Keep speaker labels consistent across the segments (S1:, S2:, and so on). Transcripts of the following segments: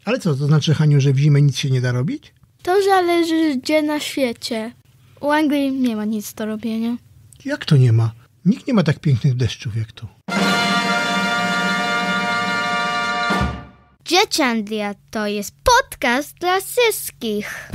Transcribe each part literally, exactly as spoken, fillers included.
S1: Ale co, to znaczy, Haniu, że w zimę nic się nie da robić?
S2: To zależy gdzie na świecie. U Anglii nie ma nic do robienia.
S1: Jak to nie ma? Nikt nie ma tak pięknych deszczów jak tu.
S2: Dzieciandria to jest podcast dla wszystkich.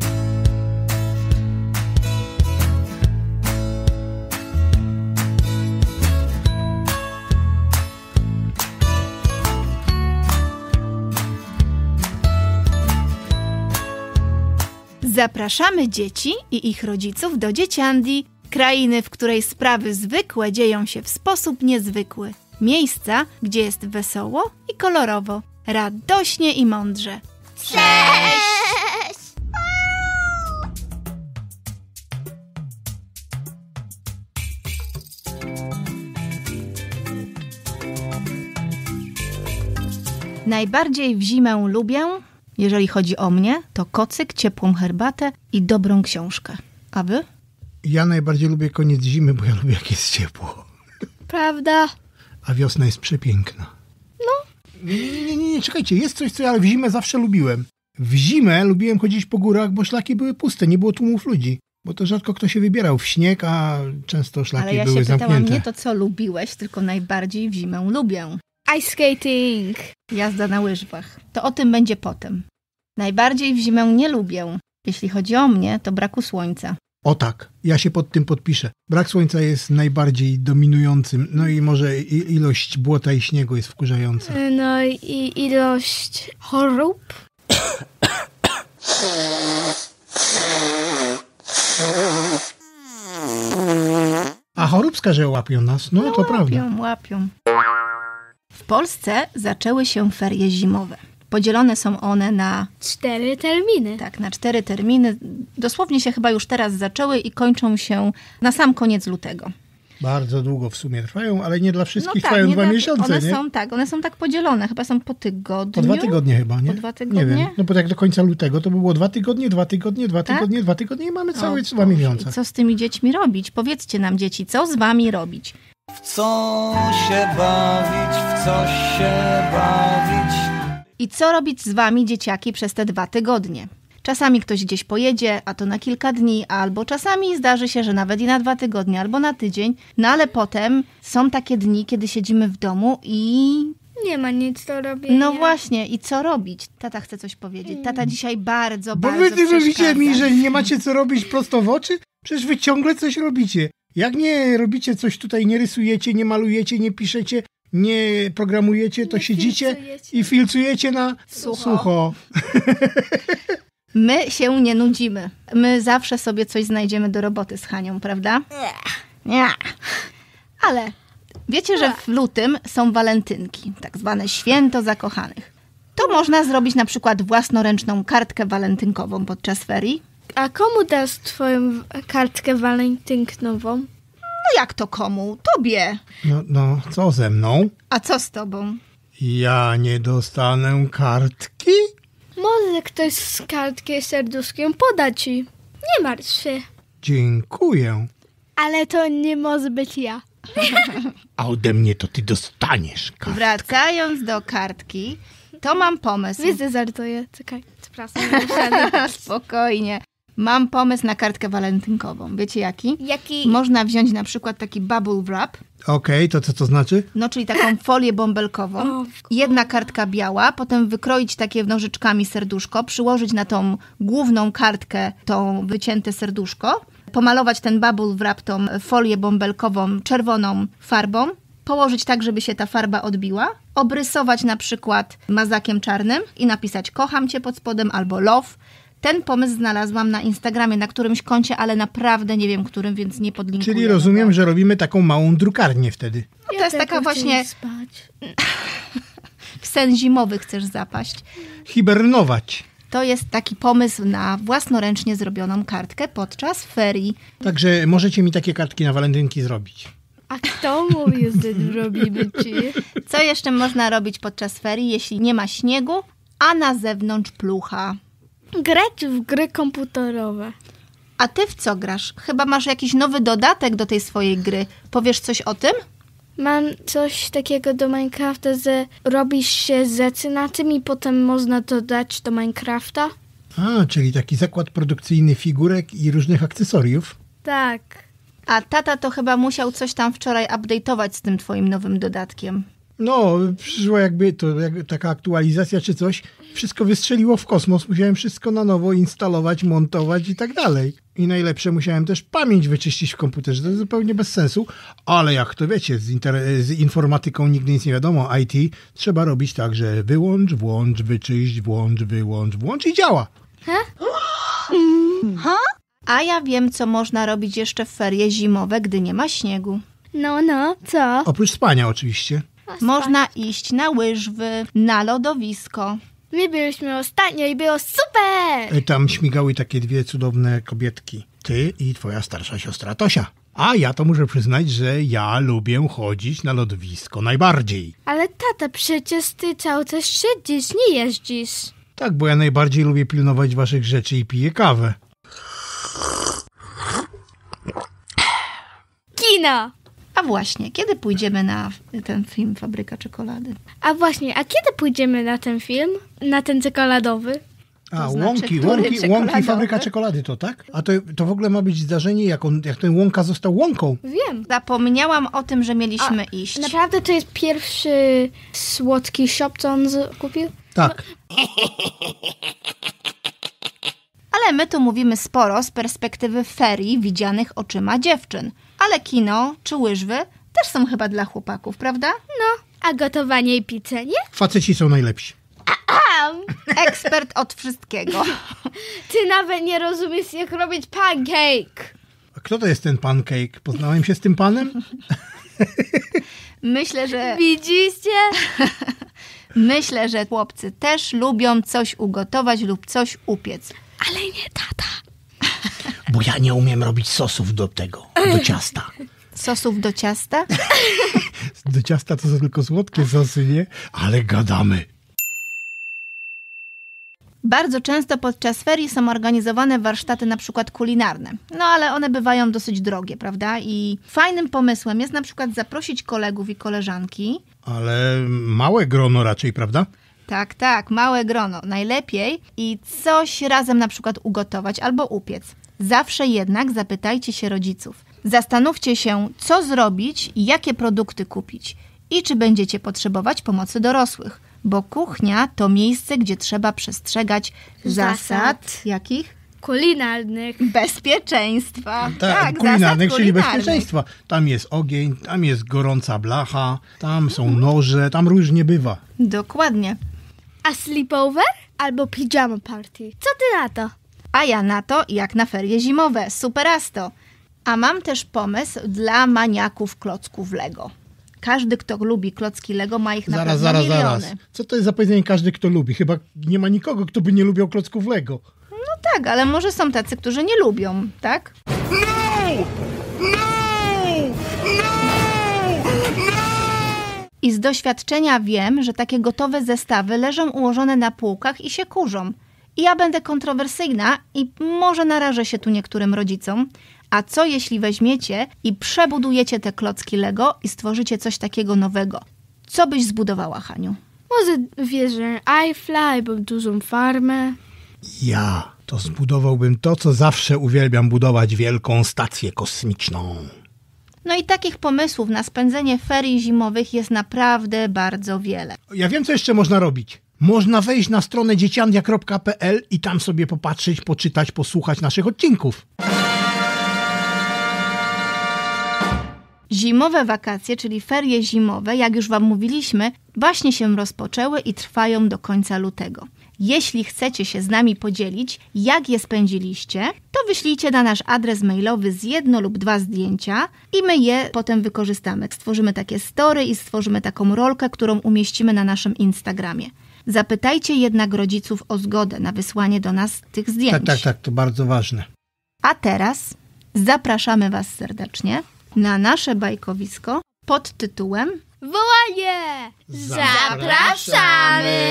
S3: Zapraszamy dzieci i ich rodziców do Dzieciandii, krainy, w której sprawy zwykłe dzieją się w sposób niezwykły. Miejsca, gdzie jest wesoło i kolorowo, radośnie i mądrze.
S2: Cześć!
S3: Najbardziej w zimę lubię, jeżeli chodzi o mnie, to kocyk, ciepłą herbatę i dobrą książkę. A wy?
S1: Ja najbardziej lubię koniec zimy, bo ja lubię jak jest ciepło.
S2: Prawda?
S1: A wiosna jest przepiękna.
S2: No.
S1: Nie, nie, nie, nie, nie, czekajcie, jest coś, co ja w zimę zawsze lubiłem. W zimę lubiłem chodzić po górach, bo szlaki były puste, nie było tłumów ludzi. Bo to rzadko kto się wybierał w śnieg, a często szlaki
S3: Ale ja
S1: były
S3: się pytałam
S1: zamknięte.
S3: nie to, co lubiłeś, tylko najbardziej w zimę lubię.
S2: Ice skating.
S3: Jazda na łyżwach. To o tym będzie potem. Najbardziej w zimę nie lubię. Jeśli chodzi o mnie, to braku słońca.
S1: O tak, ja się pod tym podpiszę. Brak słońca jest najbardziej dominującym. No i może i, ilość błota i śniegu jest wkurzająca.
S2: No i ilość chorób.
S1: A choróbska, że łapią nas, no,
S3: No,
S1: to
S3: łapią,
S1: prawda.
S3: łapią. W Polsce zaczęły się ferie zimowe. Podzielone są one na,
S2: Cztery terminy.
S3: tak, na cztery terminy. Dosłownie się chyba już teraz zaczęły i kończą się na sam koniec lutego.
S1: Bardzo długo w sumie trwają, ale nie dla wszystkich
S3: tak,
S1: trwają
S3: nie
S1: dwa
S3: dla-
S1: miesiące,
S3: one
S1: nie?
S3: Są, tak, one są tak podzielone. Chyba są po tygodniu.
S1: Po dwa tygodnie chyba, nie?
S3: Po dwa tygodnie?
S1: Nie wiem, no bo jak do końca lutego to by było dwa tygodnie, dwa tygodnie, dwa
S3: Tak?
S1: tygodnie, dwa tygodnie i mamy całe
S3: O
S1: dwa
S3: Boże,
S1: miesiące.
S3: i co z tymi dziećmi robić? Powiedzcie nam, dzieci, co z wami robić?
S4: W co się bawić, w co się bawić?
S3: I co robić z wami, dzieciaki, przez te dwa tygodnie? Czasami ktoś gdzieś pojedzie, a to na kilka dni, albo czasami zdarzy się, że nawet i na dwa tygodnie, albo na tydzień. No ale potem są takie dni, kiedy siedzimy w domu i...
S2: Nie ma nic do robienia.
S3: No właśnie, i co robić? Tata chce coś powiedzieć. Tata dzisiaj bardzo,
S1: Bo
S3: bardzo
S1: wy mówicie
S3: przeszkadza.
S1: mi, że nie macie co robić prosto w oczy? Przecież wy ciągle coś robicie. Jak nie robicie coś tutaj, nie rysujecie, nie malujecie, nie piszecie, nie programujecie, to
S2: Nie
S1: siedzicie
S2: filcujecie.
S1: i filcujecie na
S3: Sucho.
S1: sucho.
S3: My się nie nudzimy. My zawsze sobie coś znajdziemy do roboty z Hanią, prawda? Nie. Ale wiecie, że w lutym są walentynki, tak zwane święto zakochanych. To można zrobić na przykład własnoręczną kartkę walentynkową podczas ferii.
S2: A komu dasz twoją kartkę walentynkową?
S3: No jak to komu? Tobie.
S1: No, no, co ze mną?
S3: A co z tobą?
S1: Ja nie dostanę kartki?
S2: Może ktoś z kartki serduszkiem poda ci. Nie martw się.
S1: Dziękuję.
S2: Ale to nie może być ja.
S1: A ode mnie to ty dostaniesz kartkę.
S3: Wracając do kartki, to mam pomysł.
S2: Widzę, żartuję. Czekaj, przepraszam.
S3: Spokojnie. Mam pomysł na kartkę walentynkową. Wiecie jaki?
S2: Jaki?
S3: Można wziąć na przykład taki bubble wrap,
S1: Okej, to co to znaczy?
S3: no czyli taką folię bąbelkową.
S2: O,
S3: Jedna kartka biała, potem wykroić takie nożyczkami serduszko, przyłożyć na tą główną kartkę tą wycięte serduszko, pomalować ten bubble wrap, tą folię bąbelkową czerwoną farbą, położyć tak, żeby się ta farba odbiła, obrysować na przykład mazakiem czarnym i napisać kocham cię pod spodem albo love. Ten pomysł znalazłam na Instagramie, na którymś koncie, ale naprawdę nie wiem którym, więc nie podlinkuję.
S1: Czyli rozumiem, że robimy taką małą drukarnię wtedy.
S3: No to jest taka właśnie
S2: spać.
S3: w sen zimowy chcesz zapaść.
S1: Hibernować.
S3: To jest taki pomysł na własnoręcznie zrobioną kartkę podczas ferii.
S1: Także możecie mi takie kartki na walentynki zrobić.
S2: A kto mówi, że robimy ci?
S3: Co jeszcze można robić podczas ferii, jeśli nie ma śniegu, a na zewnątrz plucha?
S2: Grać w gry komputerowe.
S3: A ty w co grasz? Chyba masz jakiś nowy dodatek do tej swojej gry. Powiesz coś o tym?
S2: Mam coś takiego do Minecrafta, że robisz się rzeczy na tym i potem można dodać do Minecrafta.
S1: A, czyli taki zakład produkcyjny figurek i różnych akcesoriów.
S2: Tak.
S3: A tata to chyba musiał coś tam wczoraj update'ować z tym twoim nowym dodatkiem.
S1: No, przyszło jakby to jak taka aktualizacja czy coś. Wszystko wystrzeliło w kosmos. Musiałem wszystko na nowo instalować, montować i tak dalej. I najlepsze, musiałem też pamięć wyczyścić w komputerze. To jest zupełnie bez sensu. Ale jak to wiecie, z, inter- z informatyką nigdy nic nie wiadomo. I T trzeba robić tak, że wyłącz, włącz, wyczyść, włącz, wyłącz, włącz i działa.
S3: A ja wiem, co można robić jeszcze w ferie zimowe, gdy nie ma śniegu.
S2: No, no, co?
S1: Oprócz spania oczywiście.
S3: Można iść na łyżwy, na lodowisko.
S2: My byliśmy ostatnio i było super!
S1: E, Tam śmigały takie dwie cudowne kobietki. Ty i twoja starsza siostra Tosia. A ja to muszę przyznać, że ja lubię chodzić na lodowisko najbardziej.
S2: Ale tata, przecież ty cały czas siedzisz, nie jeździsz.
S1: Tak, bo ja najbardziej lubię pilnować waszych rzeczy i piję kawę.
S2: Kino!
S3: A właśnie, kiedy pójdziemy na ten film Fabryka Czekolady?
S2: A właśnie, a kiedy pójdziemy na ten film? Na ten czekoladowy?
S1: A,
S3: To znaczy,
S1: łąki,
S3: który
S1: łąki, łąki,
S3: czekoladowy?
S1: fabryka czekolady to, tak? A to, to w ogóle ma być zdarzenie, jak, on, jak ten Łąka został łąką.
S2: Wiem.
S3: Zapomniałam o tym, że mieliśmy
S2: A,
S3: iść.
S2: Naprawdę to jest pierwszy słodki shop, co on z- kupił?
S1: Tak.
S3: Ale my tu mówimy sporo z perspektywy ferii widzianych oczyma dziewczyn. Ale kino czy łyżwy też są chyba dla chłopaków, prawda?
S2: No, a gotowanie i pizzenie?
S1: Faceci są najlepsi.
S2: Am!
S3: Ekspert od wszystkiego.
S2: Ty nawet nie rozumiesz, jak robić pancake.
S1: A kto to jest ten pancake? Poznałem się z tym panem?
S3: Myślę, że
S2: Widzicie?
S3: myślę, że chłopcy też lubią coś ugotować lub coś upiec.
S2: Ale nie tata.
S1: Bo ja nie umiem robić sosów do tego, do ciasta.
S3: Sosów do ciasta?
S1: Do ciasta to są tylko słodkie sosy, nie? Ale gadamy.
S3: Bardzo często podczas ferii są organizowane warsztaty na przykład kulinarne. No ale one bywają dosyć drogie, prawda? I fajnym pomysłem jest na przykład zaprosić kolegów i koleżanki.
S1: Ale małe grono raczej, prawda?
S3: Tak, tak, małe grono. Najlepiej i coś razem na przykład ugotować albo upiec. Zawsze jednak zapytajcie się rodziców. Zastanówcie się, co zrobić i jakie produkty kupić. I czy będziecie potrzebować pomocy dorosłych. Bo kuchnia to miejsce, gdzie trzeba przestrzegać zasad,
S2: Zasad.
S3: jakich?
S2: Kulinarnych.
S3: Bezpieczeństwa.
S1: Tak,
S3: zasad
S1: kulinarnych, czyli
S3: kulinarnych.
S1: bezpieczeństwa. Tam jest ogień, tam jest gorąca blacha, tam są noże, tam różnie bywa.
S3: Dokładnie.
S2: A sleepover? Albo pijama party. Co ty na to?
S3: A ja na to jak na ferie zimowe. Superasto. A mam też pomysł dla maniaków klocków Lego. Każdy, kto lubi klocki Lego, ma ich na
S1: Zaraz,
S3: pewno
S1: zaraz,
S3: miliony.
S1: zaraz. Co to jest za powiedzenie każdy, kto lubi? Chyba nie ma nikogo, kto by nie lubił klocków Lego.
S3: No tak, ale może są tacy, którzy nie lubią, tak? I z doświadczenia wiem, że takie gotowe zestawy leżą ułożone na półkach i się kurzą. I ja będę kontrowersyjna i może narażę się tu niektórym rodzicom. A co jeśli weźmiecie i przebudujecie te klocki Lego i stworzycie coś takiego nowego? Co byś zbudowała, Haniu?
S2: Może wierzę iFly, bo dużą farmę.
S1: Ja to zbudowałbym to, co zawsze uwielbiam budować, wielką stację kosmiczną.
S3: No i takich pomysłów na spędzenie ferii zimowych jest naprawdę bardzo wiele.
S1: Ja wiem, co jeszcze można robić. Można wejść na stronę dzieciandia kropka pe el i tam sobie popatrzeć, poczytać, posłuchać naszych odcinków.
S3: Zimowe wakacje, czyli ferie zimowe, jak już Wam mówiliśmy, właśnie się rozpoczęły i trwają do końca lutego. Jeśli chcecie się z nami podzielić, jak je spędziliście, to wyślijcie na nasz adres mailowy z jedno lub dwa zdjęcia i my je potem wykorzystamy. Stworzymy takie story i stworzymy taką rolkę, którą umieścimy na naszym Instagramie. Zapytajcie jednak rodziców o zgodę na wysłanie do nas tych zdjęć.
S1: Tak, tak, tak, to bardzo ważne.
S3: A teraz zapraszamy Was serdecznie na nasze bajkowisko pod tytułem
S2: Wołanie! Zapraszamy!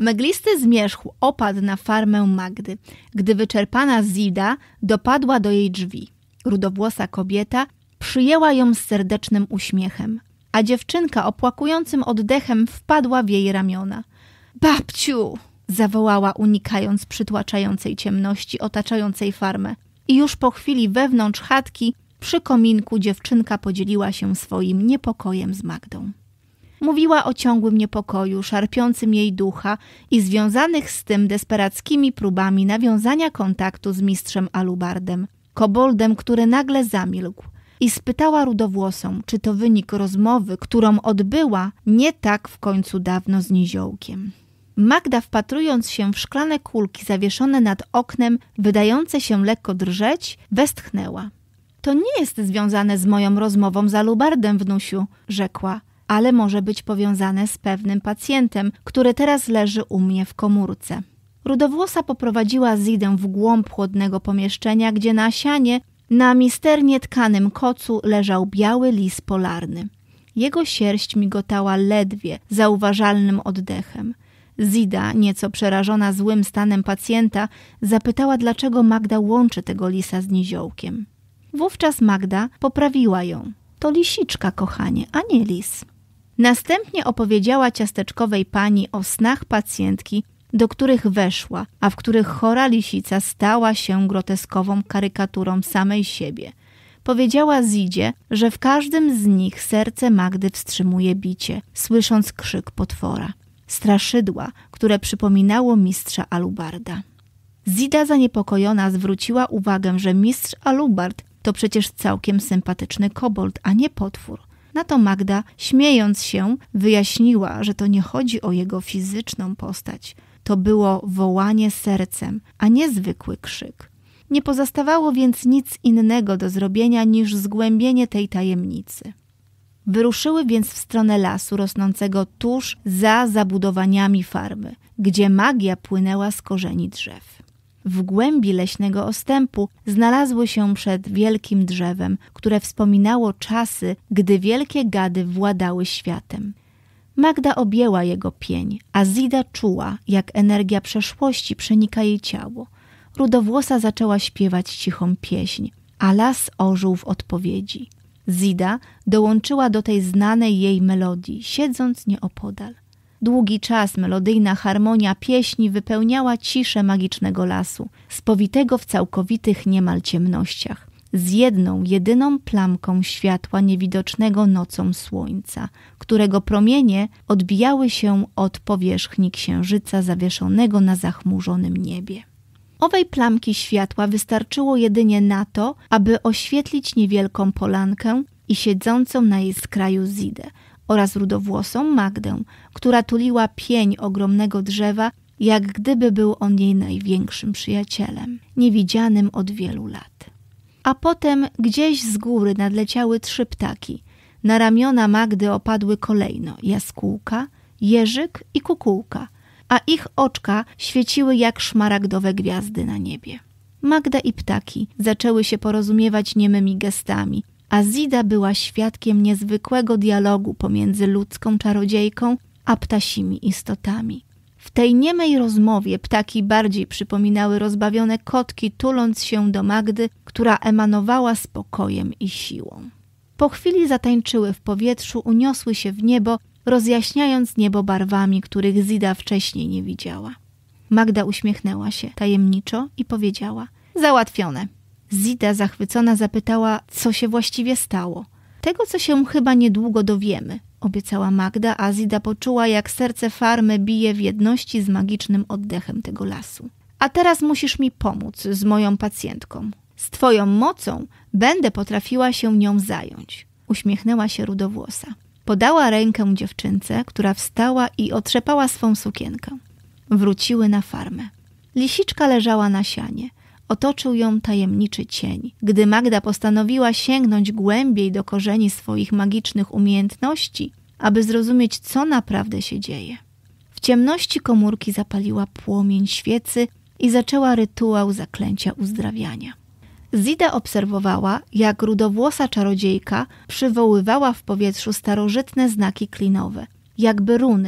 S3: Mglisty zmierzch opadł na farmę Magdy, gdy wyczerpana Zida dopadła do jej drzwi. Rudowłosa kobieta przyjęła ją z serdecznym uśmiechem, a dziewczynka opłakującym oddechem wpadła w jej ramiona. Babciu! Zawołała, unikając przytłaczającej ciemności otaczającej farmę. I już po chwili wewnątrz chatki przy kominku dziewczynka podzieliła się swoim niepokojem z Magdą. Mówiła o ciągłym niepokoju, szarpiącym jej ducha i związanych z tym desperackimi próbami nawiązania kontaktu z mistrzem Alubardem, koboldem, który nagle zamilkł, i spytała Rudowłosą, czy to wynik rozmowy, którą odbyła nie tak w końcu dawno z Niziołkiem. Magda, wpatrując się w szklane kulki zawieszone nad oknem, wydające się lekko drżeć, westchnęła. To nie jest związane z moją rozmową z Alubardem, wnusiu, rzekła, ale może być powiązane z pewnym pacjentem, który teraz leży u mnie w komórce. Rudowłosa poprowadziła Zidę w głąb chłodnego pomieszczenia, gdzie na sianie, na misternie tkanym kocu leżał biały lis polarny. Jego sierść migotała ledwie zauważalnym oddechem. Zida, nieco przerażona złym stanem pacjenta, zapytała, dlaczego Magda łączy tego lisa z Niziołkiem. Wówczas Magda poprawiła ją. To lisiczka, kochanie, a nie lis. Następnie opowiedziała ciasteczkowej pani o snach pacjentki, do których weszła, a w których chora lisica stała się groteskową karykaturą samej siebie. Powiedziała Zidzie, że w każdym z nich serce Magdy wstrzymuje bicie, słysząc krzyk potwora. Straszydła, które przypominało mistrza Alubarda. Zida zaniepokojona zwróciła uwagę, że mistrz Alubard to przecież całkiem sympatyczny kobold, a nie potwór. Na to Magda, śmiejąc się, wyjaśniła, że to nie chodzi o jego fizyczną postać. To było wołanie sercem, a nie zwykły krzyk. Nie pozostawało więc nic innego do zrobienia niż zgłębienie tej tajemnicy. Wyruszyły więc w stronę lasu rosnącego tuż za zabudowaniami farmy, gdzie magia płynęła z korzeni drzew. W głębi leśnego ostępu znalazły się przed wielkim drzewem, które wspominało czasy, gdy wielkie gady władały światem. Magda objęła jego pień, a Zida czuła, jak energia przeszłości przenika jej ciało. Rudowłosa zaczęła śpiewać cichą pieśń, a las ożył w odpowiedzi. Zida dołączyła do tej znanej jej melodii, siedząc nieopodal. Długi czas melodyjna harmonia pieśni wypełniała ciszę magicznego lasu, spowitego w całkowitych niemal ciemnościach, z jedną, jedyną plamką światła niewidocznego nocą słońca, którego promienie odbijały się od powierzchni księżyca zawieszonego na zachmurzonym niebie. Owej plamki światła wystarczyło jedynie na to, aby oświetlić niewielką polankę i siedzącą na jej skraju Zidę oraz rudowłosą Magdę, która tuliła pień ogromnego drzewa, jak gdyby był on jej największym przyjacielem, niewidzianym od wielu lat. A potem gdzieś z góry nadleciały trzy ptaki. Na ramiona Magdy opadły kolejno jaskółka, jeżyk i kukułka, a ich oczka świeciły jak szmaragdowe gwiazdy na niebie. Magda i ptaki zaczęły się porozumiewać niemymi gestami, a Zida była świadkiem niezwykłego dialogu pomiędzy ludzką czarodziejką a ptasimi istotami. W tej niemej rozmowie ptaki bardziej przypominały rozbawione kotki, tuląc się do Magdy, która emanowała spokojem i siłą. Po chwili zatańczyły w powietrzu, uniosły się w niebo, rozjaśniając niebo barwami, których Zida wcześniej nie widziała. Magda uśmiechnęła się tajemniczo i powiedziała: załatwione. Zida zachwycona zapytała, co się właściwie stało. Tego, co się chyba niedługo dowiemy, obiecała Magda, a Zida poczuła, jak serce farmy bije w jedności z magicznym oddechem tego lasu. A teraz musisz mi pomóc z moją pacjentką. Z twoją mocą będę potrafiła się nią zająć. Uśmiechnęła się rudowłosa. Podała rękę dziewczynce, która wstała i otrzepała swą sukienkę. Wróciły na farmę. Lisiczka leżała na sianie. Otoczył ją tajemniczy cień. Gdy Magda postanowiła sięgnąć głębiej do korzeni swoich magicznych umiejętności, aby zrozumieć, co naprawdę się dzieje. W ciemności komórki zapaliła płomień świecy i zaczęła rytuał zaklęcia uzdrawiania. Zida obserwowała, jak rudowłosa czarodziejka przywoływała w powietrzu starożytne znaki klinowe, jakby runy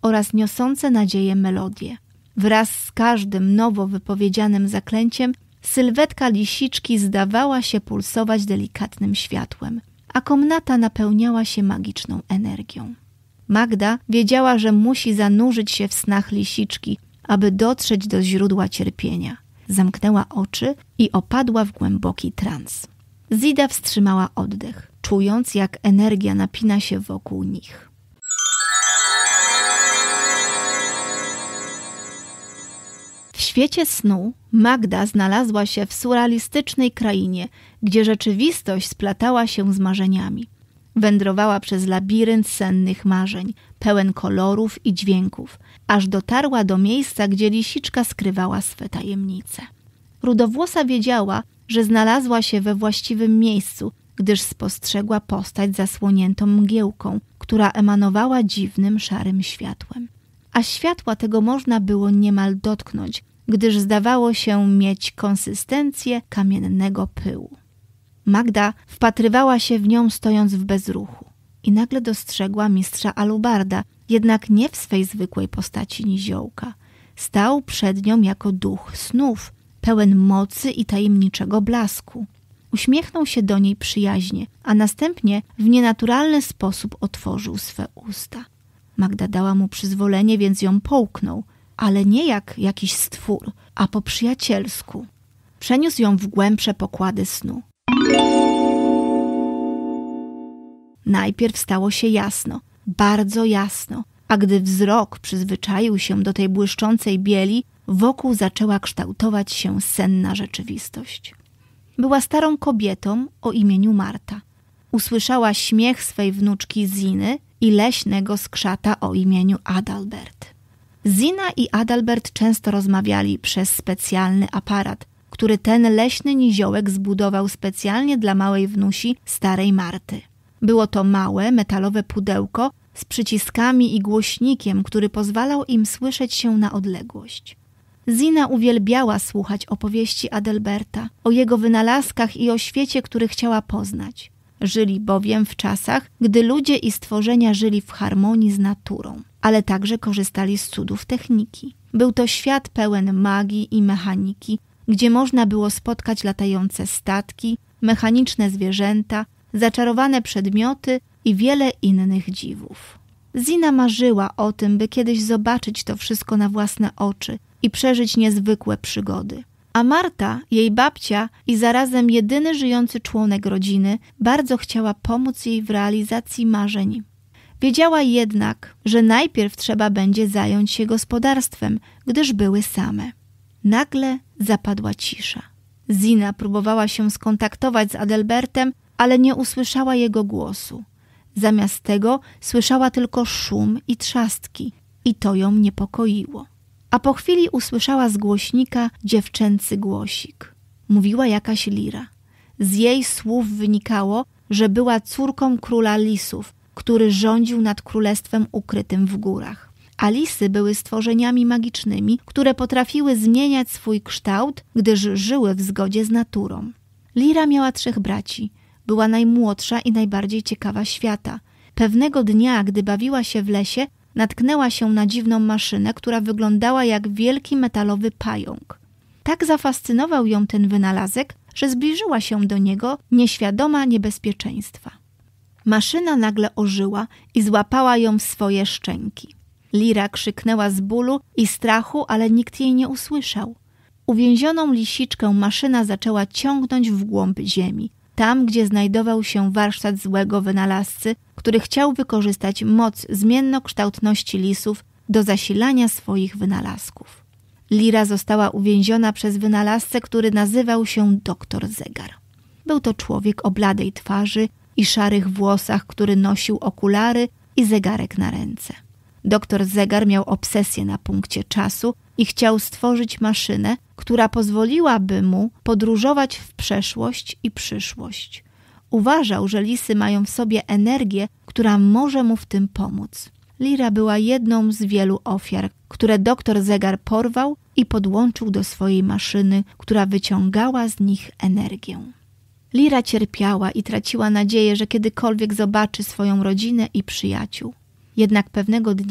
S3: oraz niosące nadzieję melodie. Wraz z każdym nowo wypowiedzianym zaklęciem sylwetka lisiczki zdawała się pulsować delikatnym światłem, a komnata napełniała się magiczną energią. Magda wiedziała, że musi zanurzyć się w snach lisiczki, aby dotrzeć do źródła cierpienia. Zamknęła oczy i opadła w głęboki trans. Zida wstrzymała oddech, czując, jak energia napina się wokół nich. W świecie snu Magda znalazła się w surrealistycznej krainie, gdzie rzeczywistość splatała się z marzeniami. Wędrowała przez labirynt sennych marzeń, pełen kolorów i dźwięków, aż dotarła do miejsca, gdzie lisiczka skrywała swe tajemnice. Rudowłosa wiedziała, że znalazła się we właściwym miejscu, gdyż spostrzegła postać zasłoniętą mgiełką, która emanowała dziwnym, szarym światłem. A światła tego można było niemal dotknąć, gdyż zdawało się mieć konsystencję kamiennego pyłu. Magda wpatrywała się w nią stojąc w bezruchu i nagle dostrzegła mistrza Alubarda, jednak nie w swej zwykłej postaci niziołka. Stał przed nią jako duch snów, pełen mocy i tajemniczego blasku. Uśmiechnął się do niej przyjaźnie, a następnie w nienaturalny sposób otworzył swe usta. Magda dała mu przyzwolenie, więc ją połknął, ale nie jak jakiś stwór, a po przyjacielsku. Przeniósł ją w głębsze pokłady snu. Najpierw stało się jasno, bardzo jasno, a gdy wzrok przyzwyczaił się do tej błyszczącej bieli, wokół zaczęła kształtować się senna rzeczywistość. Była starą kobietą o imieniu Marta. Usłyszała śmiech swej wnuczki Ziny i leśnego skrzata o imieniu Adalbert. Zina i Adalbert często rozmawiali przez specjalny aparat, który ten leśny niziołek zbudował specjalnie dla małej wnusi starej Marty. Było to małe, metalowe pudełko z przyciskami i głośnikiem, który pozwalał im słyszeć się na odległość. Zina uwielbiała słuchać opowieści Adalberta, o jego wynalazkach i o świecie, który chciała poznać. Żyli bowiem w czasach, gdy ludzie i stworzenia żyli w harmonii z naturą, ale także korzystali z cudów techniki. Był to świat pełen magii i mechaniki, gdzie można było spotkać latające statki, mechaniczne zwierzęta, zaczarowane przedmioty i wiele innych dziwów. Zina marzyła o tym, by kiedyś zobaczyć to wszystko na własne oczy i przeżyć niezwykłe przygody. A Marta, jej babcia i zarazem jedyny żyjący członek rodziny, bardzo chciała pomóc jej w realizacji marzeń. Wiedziała jednak, że najpierw trzeba będzie zająć się gospodarstwem, gdyż były same. Nagle zapadła cisza. Zina próbowała się skontaktować z Adalbertem, ale nie usłyszała jego głosu. Zamiast tego słyszała tylko szum i trzastki i to ją niepokoiło. A po chwili usłyszała z głośnika dziewczęcy głosik. Mówiła jakaś lira. Z jej słów wynikało, że była córką króla lisów, który rządził nad królestwem ukrytym w górach. A lisy były stworzeniami magicznymi, które potrafiły zmieniać swój kształt, gdyż żyły w zgodzie z naturą. Lira miała trzech braci. Była najmłodsza i najbardziej ciekawa świata. Pewnego dnia, gdy bawiła się w lesie, natknęła się na dziwną maszynę, która wyglądała jak wielki metalowy pająk. Tak zafascynował ją ten wynalazek, że zbliżyła się do niego, nieświadoma niebezpieczeństwa. Maszyna nagle ożyła i złapała ją w swoje szczęki. Lira krzyknęła z bólu i strachu, ale nikt jej nie usłyszał. Uwięzioną lisiczkę maszyna zaczęła ciągnąć w głąb ziemi, tam, gdzie znajdował się warsztat złego wynalazcy, który chciał wykorzystać moc zmiennokształtności lisów do zasilania swoich wynalazków. Lira została uwięziona przez wynalazcę, który nazywał się doktor Zegar. Był to człowiek o bladej twarzy i szarych włosach, który nosił okulary i zegarek na ręce. Doktor Zegar miał obsesję na punkcie czasu i chciał stworzyć maszynę, która pozwoliłaby mu podróżować w przeszłość i przyszłość. Uważał, że lisy mają w sobie energię, która może mu w tym pomóc. Lira była jedną z wielu ofiar, które doktor Zegar porwał i podłączył do swojej maszyny, która wyciągała z nich energię. Lira cierpiała i traciła nadzieję, że kiedykolwiek zobaczy swoją rodzinę i przyjaciół. Jednak pewnego dnia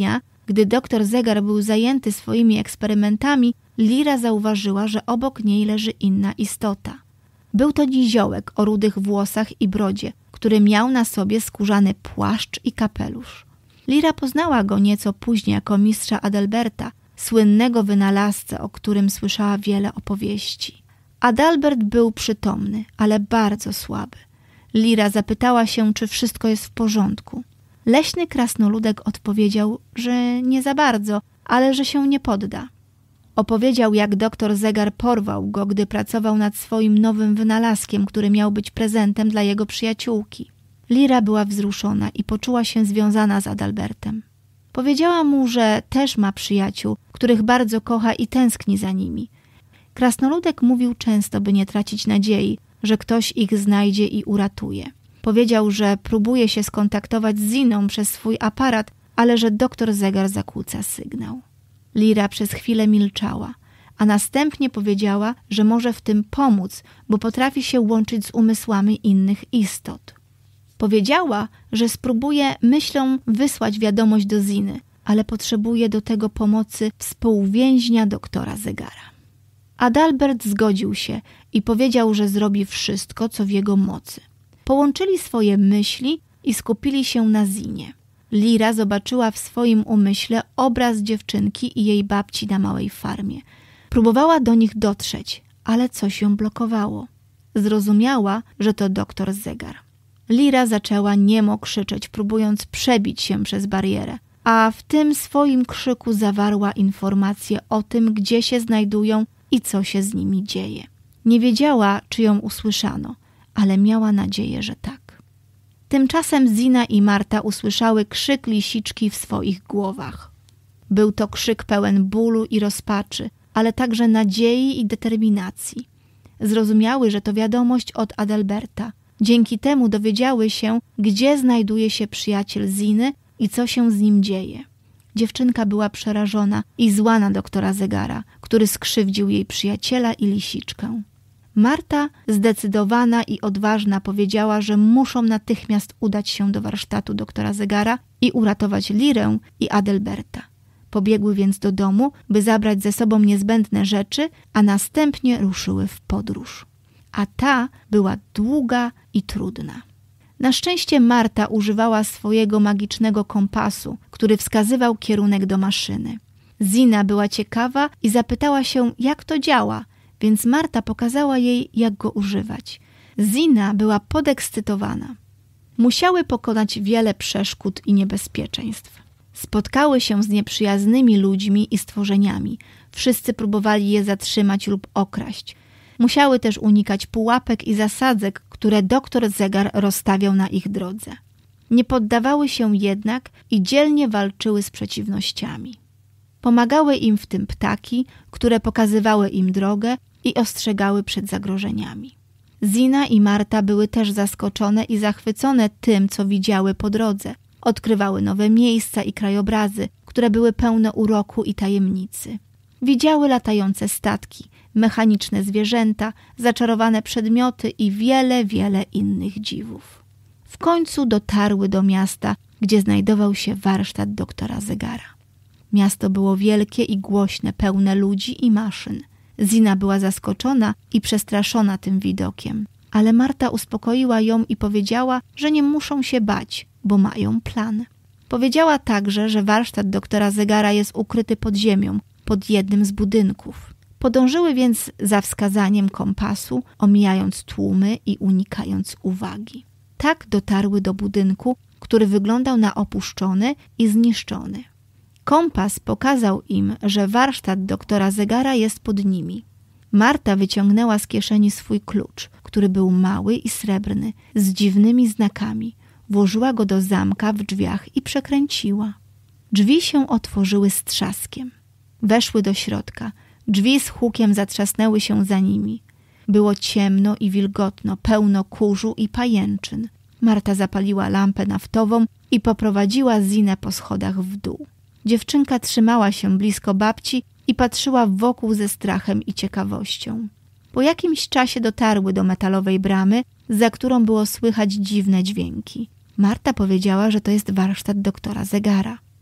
S3: Gdy doktor Zegar był zajęty swoimi eksperymentami, Lira zauważyła, że obok niej leży inna istota. Był to niziołek o rudych włosach i brodzie, który miał na sobie skórzany płaszcz i kapelusz. Lira poznała go nieco później jako mistrza Adalberta, słynnego wynalazcę, o którym słyszała wiele opowieści. Adalbert był przytomny, ale bardzo słaby. Lira zapytała się, czy wszystko jest w porządku. Leśny krasnoludek odpowiedział, że nie za bardzo, ale że się nie podda. Opowiedział, jak doktor Zegar porwał go, gdy pracował nad swoim nowym wynalazkiem, który miał być prezentem dla jego przyjaciółki. Lira była wzruszona i poczuła się związana z Adalbertem. Powiedziała mu, że też ma przyjaciół, których bardzo kocha i tęskni za nimi. Krasnoludek mówił często, by nie tracić nadziei, że ktoś ich znajdzie i uratuje. Powiedział, że próbuje się skontaktować z Ziną przez swój aparat, ale że doktor Zegar zakłóca sygnał. Lira przez chwilę milczała, a następnie powiedziała, że może w tym pomóc, bo potrafi się łączyć z umysłami innych istot. Powiedziała, że spróbuje myślą wysłać wiadomość do Ziny, ale potrzebuje do tego pomocy współwięźnia doktora Zegara. Adalbert zgodził się i powiedział, że zrobi wszystko, co w jego mocy. Połączyli swoje myśli i skupili się na Zinie. Lira zobaczyła w swoim umyśle obraz dziewczynki i jej babci na małej farmie. Próbowała do nich dotrzeć, ale coś ją blokowało. Zrozumiała, że to doktor Zegar. Lira zaczęła niemo krzyczeć, próbując przebić się przez barierę, a w tym swoim krzyku zawarła informacje o tym, gdzie się znajdują i co się z nimi dzieje. Nie wiedziała, czy ją usłyszano, ale miała nadzieję, że tak. Tymczasem Zina i Marta usłyszały krzyk lisiczki w swoich głowach. Był to krzyk pełen bólu i rozpaczy, ale także nadziei i determinacji. Zrozumiały, że to wiadomość od Adalberta. Dzięki temu dowiedziały się, gdzie znajduje się przyjaciel Ziny i co się z nim dzieje. Dziewczynka była przerażona i zła na doktora Zegara, który skrzywdził jej przyjaciela i lisiczkę. Marta, zdecydowana i odważna, powiedziała, że muszą natychmiast udać się do warsztatu doktora Zegara i uratować Lirę i Adalberta. Pobiegły więc do domu, by zabrać ze sobą niezbędne rzeczy, a następnie ruszyły w podróż. A ta była długa i trudna. Na szczęście Marta używała swojego magicznego kompasu, który wskazywał kierunek do maszyny. Zina była ciekawa i zapytała się, jak to działa, więc Marta pokazała jej, jak go używać. Zina była podekscytowana. Musiały pokonać wiele przeszkód i niebezpieczeństw. Spotkały się z nieprzyjaznymi ludźmi i stworzeniami. Wszyscy próbowali je zatrzymać lub okraść. Musiały też unikać pułapek i zasadzek, które doktor Zegar rozstawiał na ich drodze. Nie poddawały się jednak i dzielnie walczyły z przeciwnościami. Pomagały im w tym ptaki, które pokazywały im drogę i ostrzegały przed zagrożeniami. Zina i Marta były też zaskoczone i zachwycone tym, co widziały po drodze. Odkrywały nowe miejsca i krajobrazy, które były pełne uroku i tajemnicy. Widziały latające statki, mechaniczne zwierzęta, zaczarowane przedmioty i wiele, wiele innych dziwów. W końcu dotarły do miasta, gdzie znajdował się warsztat doktora Zegara. Miasto było wielkie i głośne, pełne ludzi i maszyn. Zina była zaskoczona i przestraszona tym widokiem, ale Marta uspokoiła ją i powiedziała, że nie muszą się bać, bo mają plan. Powiedziała także, że warsztat doktora Zegara jest ukryty pod ziemią, pod jednym z budynków. Podążyły więc za wskazaniem kompasu, omijając tłumy i unikając uwagi. Tak dotarły do budynku, który wyglądał na opuszczony i zniszczony. Kompas pokazał im, że warsztat doktora Zegara jest pod nimi. Marta wyciągnęła z kieszeni swój klucz, który był mały i srebrny, z dziwnymi znakami. Włożyła go do zamka w drzwiach i przekręciła. Drzwi się otworzyły z trzaskiem. Weszły do środka. Drzwi z hukiem zatrzasnęły się za nimi. Było ciemno i wilgotno, pełno kurzu i pajęczyn. Marta zapaliła lampę naftową i poprowadziła Zinę po schodach w dół. Dziewczynka trzymała się blisko babci i patrzyła wokół ze strachem i ciekawością. Po jakimś czasie dotarły do metalowej bramy, za którą było słychać dziwne dźwięki. Marta powiedziała, że to jest warsztat doktora Zegara.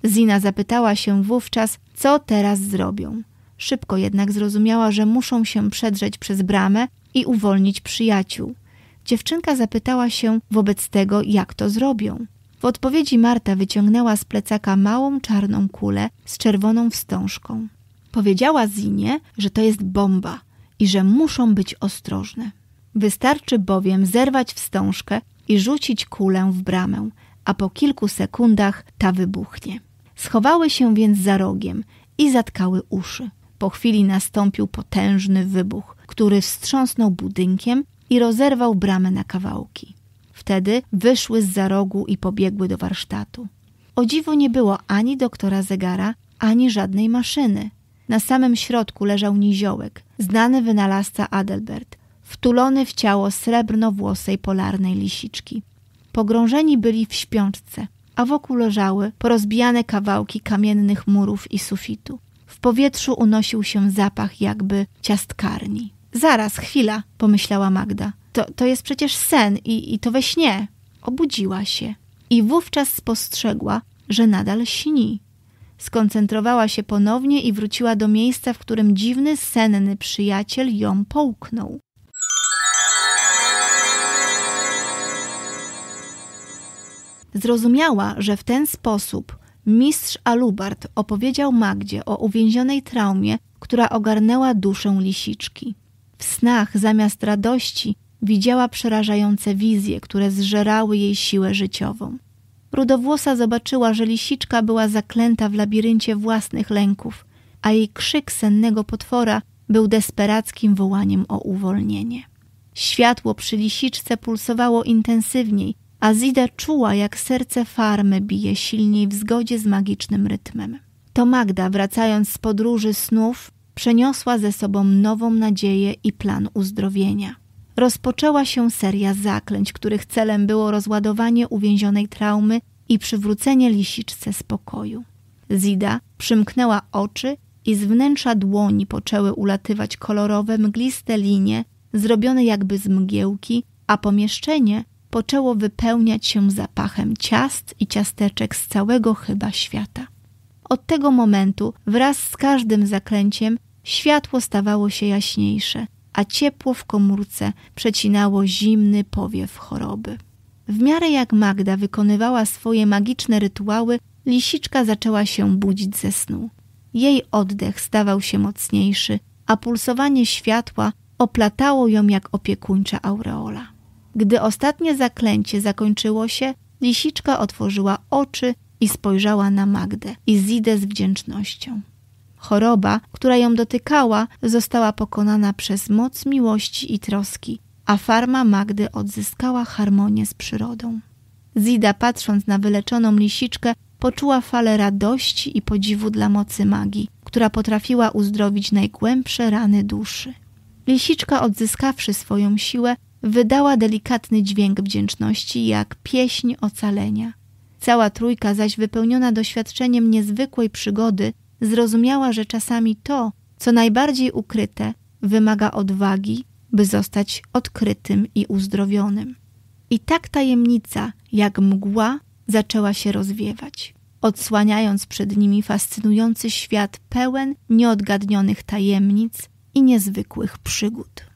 S3: Zina zapytała się wówczas, co teraz zrobią. Szybko jednak zrozumiała, że muszą się przedrzeć przez bramę i uwolnić przyjaciół. Dziewczynka zapytała się wobec tego, jak to zrobią. W odpowiedzi Marta wyciągnęła z plecaka małą czarną kulę z czerwoną wstążką. Powiedziała Zinie, że to jest bomba i że muszą być ostrożne. Wystarczy bowiem zerwać wstążkę i rzucić kulę w bramę, a po kilku sekundach ta wybuchnie. Schowały się więc za rogiem i zatkały uszy. Po chwili nastąpił potężny wybuch, który wstrząsnął budynkiem i rozerwał bramę na kawałki. Wtedy wyszły zza rogu i pobiegły do warsztatu. O dziwo nie było ani doktora zegara, ani żadnej maszyny. Na samym środku leżał niziołek, znany wynalazca Adelbert, wtulony w ciało srebrnowłosej polarnej lisiczki. Pogrążeni byli w śpiączce, a wokół leżały porozbijane kawałki kamiennych murów i sufitu. W powietrzu unosił się zapach jakby ciastkarni. Zaraz, chwila, pomyślała Magda. To, to jest przecież sen i, i to we śnie. Obudziła się i wówczas spostrzegła, że nadal śni. Skoncentrowała się ponownie i wróciła do miejsca, w którym dziwny, senny przyjaciel ją połknął. Zrozumiała, że w ten sposób mistrz Alubard opowiedział Magdzie o uwięzionej traumie, która ogarnęła duszę lisiczki. W snach zamiast radości widziała przerażające wizje, które zżerały jej siłę życiową. Rudowłosa zobaczyła, że lisiczka była zaklęta w labiryncie własnych lęków, a jej krzyk sennego potwora był desperackim wołaniem o uwolnienie. Światło przy lisiczce pulsowało intensywniej, a Zida czuła, jak serce farmy bije silniej w zgodzie z magicznym rytmem. To Magda, wracając z podróży snów, przeniosła ze sobą nową nadzieję i plan uzdrowienia. Rozpoczęła się seria zaklęć, których celem było rozładowanie uwięzionej traumy i przywrócenie lisiczce spokoju. Zida przymknęła oczy i z wnętrza dłoni poczęły ulatywać kolorowe, mgliste linie, zrobione jakby z mgiełki, a pomieszczenie poczęło wypełniać się zapachem ciast i ciasteczek z całego chyba świata. Od tego momentu wraz z każdym zaklęciem światło stawało się jaśniejsze, a ciepło w komórce przecinało zimny powiew choroby. W miarę jak Magda wykonywała swoje magiczne rytuały, lisiczka zaczęła się budzić ze snu. Jej oddech stawał się mocniejszy, a pulsowanie światła oplatało ją jak opiekuńcza aureola. Gdy ostatnie zaklęcie zakończyło się, lisiczka otworzyła oczy i spojrzała na Magdę i Zidę z wdzięcznością. Choroba, która ją dotykała, została pokonana przez moc miłości i troski, a farma Magdy odzyskała harmonię z przyrodą. Zida, patrząc na wyleczoną lisiczkę, poczuła falę radości i podziwu dla mocy magii, która potrafiła uzdrowić najgłębsze rany duszy. Lisiczka, odzyskawszy swoją siłę, wydała delikatny dźwięk wdzięczności jak pieśń ocalenia. Cała trójka zaś, wypełniona doświadczeniem niezwykłej przygody, zrozumiała, że czasami to, co najbardziej ukryte, wymaga odwagi, by zostać odkrytym i uzdrowionym. I tak tajemnica, jak mgła, zaczęła się rozwiewać, odsłaniając przed nimi fascynujący świat pełen nieodgadnionych tajemnic i niezwykłych przygód.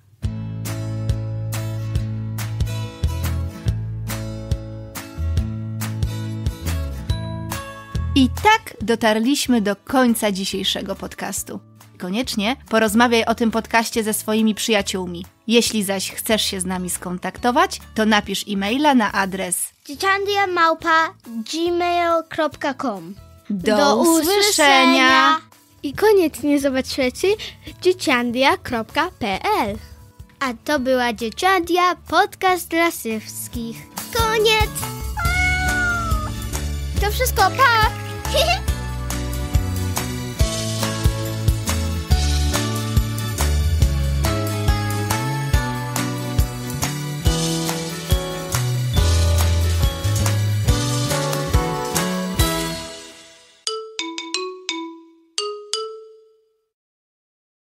S3: I tak dotarliśmy do końca dzisiejszego podcastu. Koniecznie porozmawiaj o tym podcaście ze swoimi przyjaciółmi. Jeśli zaś chcesz się z nami skontaktować, to napisz e-maila na adres
S2: dzieciandia małpa gmail kropka com.
S3: Do, Do usłyszenia!
S2: I koniecznie zobaczycie dzieciandia kropka p l. A to była Dzieciandia, podcast dla wszystkich. Koniec! To wszystko, pa!